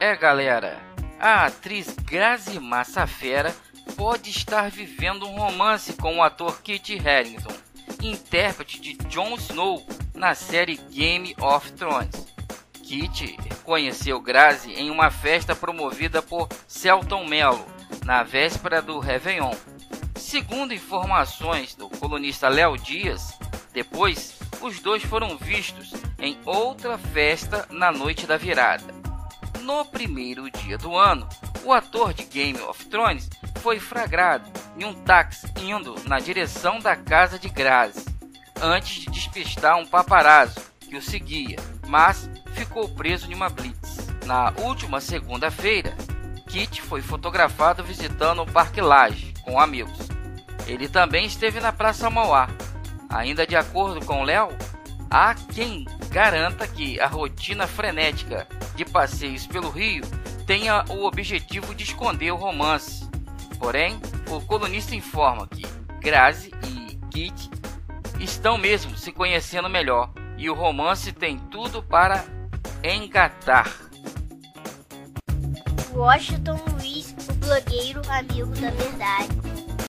Galera, a atriz Grazi Massafera pode estar vivendo um romance com o ator Kit Harington, intérprete de Jon Snow na série Game of Thrones. Kit conheceu Grazi em uma festa promovida por Selton Mello na véspera do Réveillon. Segundo informações do colunista Léo Dias, depois os dois foram vistos em outra festa na noite da virada. No primeiro dia do ano, o ator de Game of Thrones foi flagrado em um táxi indo na direção da casa de Grazi, antes de despistar um paparazzo que o seguia, mas ficou preso em uma blitz. Na última segunda-feira, Kit foi fotografado visitando o Parque Lage com amigos. Ele também esteve na Praça Mauá. Ainda de acordo com Léo, há quem garanta que a rotina frenética de passeios pelo Rio tenha o objetivo de esconder o romance. Porém, o colunista informa que Grazi e Kit estão mesmo se conhecendo melhor e o romance tem tudo para engatar. Washington Luiz, o blogueiro amigo da verdade.